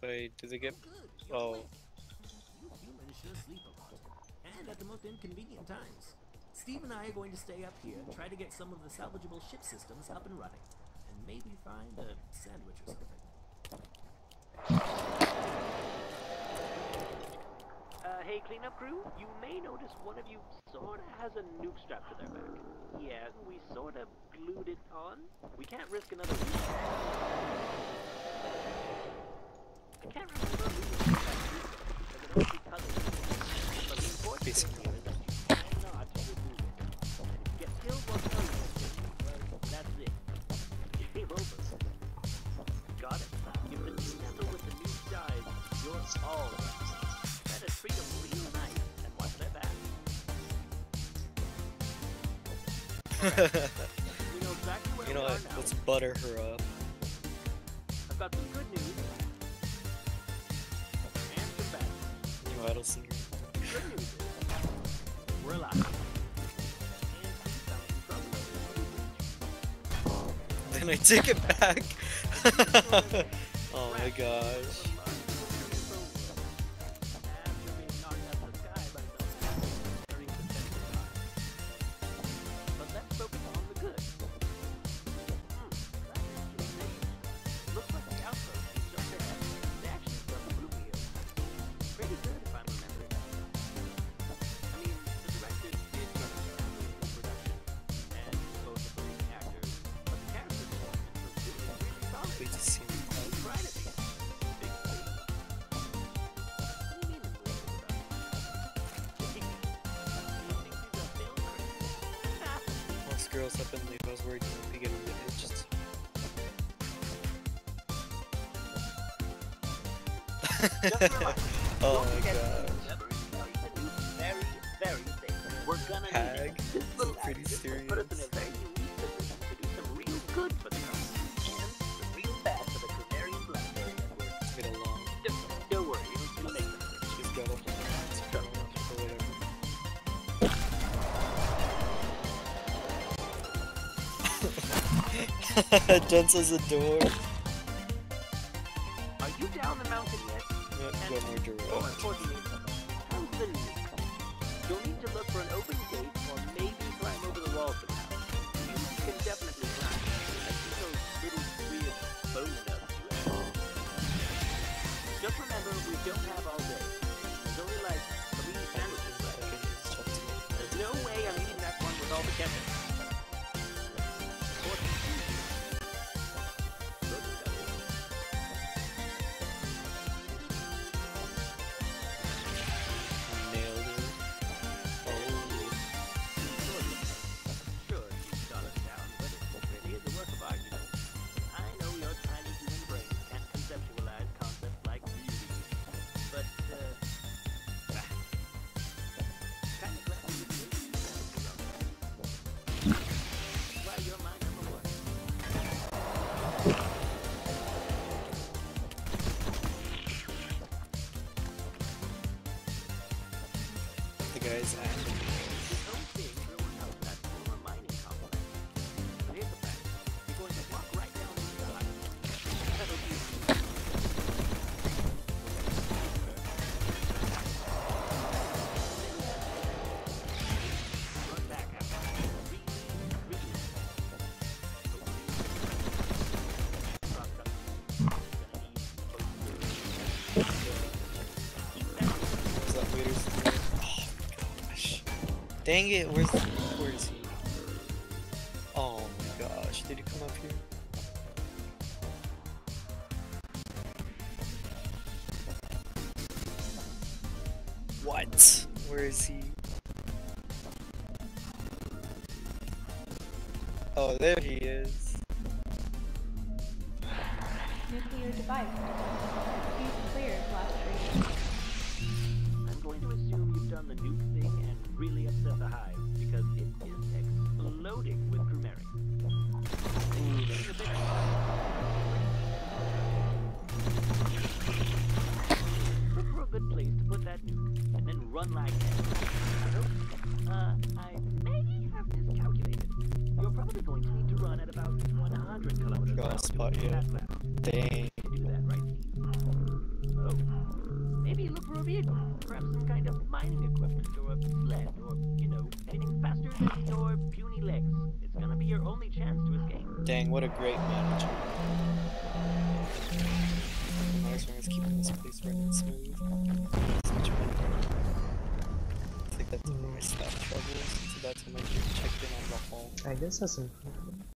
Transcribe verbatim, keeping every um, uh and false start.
Wait, did they get? Good, you're Oh, awake. You humans sure sleep a lot, and at the most inconvenient times. Steve and I are going to stay up here and try to get some of the salvageable ship systems up and running, and maybe find a sandwich or something. Uh, hey, cleanup crew, you may notice one of you sorta has a nuke strapped to their back. Yeah, we sorta glued it on. We can't risk another week. I can't remember who was that nuke, because it only colored. But the important thing here is that you cannot remove it. And if you get killed while carrying it, well, that's it. Game over. Got it. If the sample with the nuke dies, you're all right. Better treat them real nice and watch their back. We know exactly where you we know are what? now. Let's butter her up. I've got some good news and some bad news. You know, Adelson. Good news is we're alive. And we found some trouble. Then I take it back. Oh my gosh. Wait to see me. Most girls up in leave. I was worried you would be getting hitched. Oh my gosh. Very, very safe. We're gonna need Hag. it. This little Pretty accident serious. put us in a very unique position to do some real good for the company and some real bad for the Canarian Blackberry Network. It's been a long. Don't, don't worry, it'll, it'll make sense. She's got a whole Trust me. or whatever. Jensen's a door. Are you down the mountain yet? Yeah, And go more direct. more importantly, how's the nuke? You'll need to look for an open gate or maybe climb over the wall somehow. You can definitely climb. I see those little weird bone nubs you have. Just remember, we don't have all day. There's only like three sandwiches left. There's no way I'm eating that one with all the ketchup. Nailed it. Oh. Sure, you shot us down, but it really is a work of art, you know. I know your tiny human brain can't conceptualize concepts like beauty, but, uh, ah, kind of glad you did it. Why, you're my number one. The guy's acting. This whole thing grew out of that former mining complex. But here's the fact. You're going to walk right down inside. That'll be run back after really, really Where's that waiter's there? Oh my gosh. Dang it, where's where is he? Oh my gosh, did he come up here? What? Where is he? Oh, there he is. Nuclear device. He's cleared last reading. I'm going to assume you've done the nuke thing and really upset the hive, because it is exploding with Crumeric. Look for a good place to put that nuke, and then run like that. Nope. Uh, I may have miscalculated. You're probably going to need to run at about one hundred kilometers per Got a hour spot to here. that lab. Dang. You can do that, right, Steve? boat. Maybe look for a vehicle, perhaps some kind of mining equipment, or a sled, or, you know, anything faster than your puny legs. It's gonna be your only chance to escape. Dang, what a great manager. Nice one is keeping this place running smooth. Such fun. I think that's one of my staff troubles. It's about time I checked in on the hall. I guess that's important.